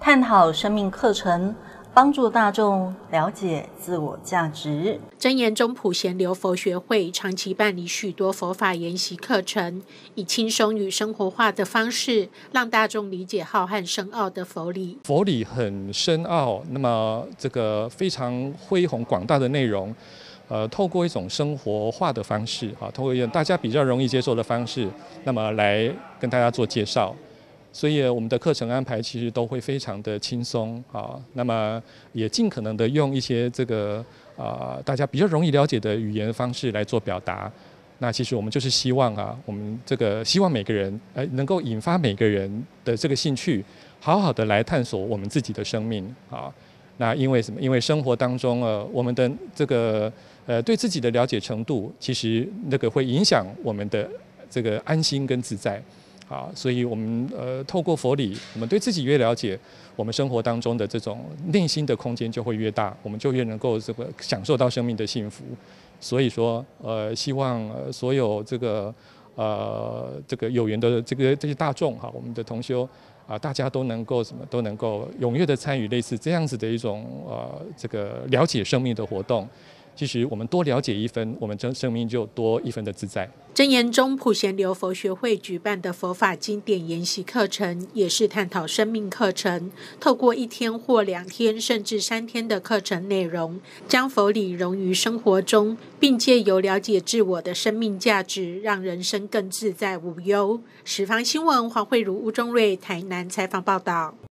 探讨生命课程，帮助大众了解自我价值。 真言中普贤流佛学会长期办理许多佛法研习课程，以轻松与生活化的方式，让大众理解浩瀚深奥的佛理。 佛理很深奥，那么这个非常恢宏广大的内容，透过一种生活化的方式，透过一种大家比较容易接受的方式，那么来跟大家做介绍。所以我们的课程安排其实都会非常的轻松那么也尽可能的用一些这个大家比较容易了解的语言方式来做表达。那其实我们就是希望我们这个希望每个人能够引发每个人的这个兴趣，好好的来探索我们自己的生命那因为什么？因为生活当中我们的这个对自己的了解程度，其实那个会影响我们的这个安心跟自在。所以我们透过佛理，我们对自己越了解，我们生活当中的这种内心的空间就会越大，我们就越能够这个享受到生命的幸福。所以说希望所有这个有缘的这些大众我们的同修大家都能够都能够踊跃的参与类似这样子的一种这个了解生命的活动。其实我们多了解一分，我们生命就多一分的自在。 真言中普贤流佛学会举办的佛法经典研习课程，也是探讨生命课程，透过1天或2天甚至3天的课程内容，将佛理融于生活中，并借由了解自我的生命价值，让人生更自在无忧。十方新闻黄慧茹、吴中瑞台南采访报道。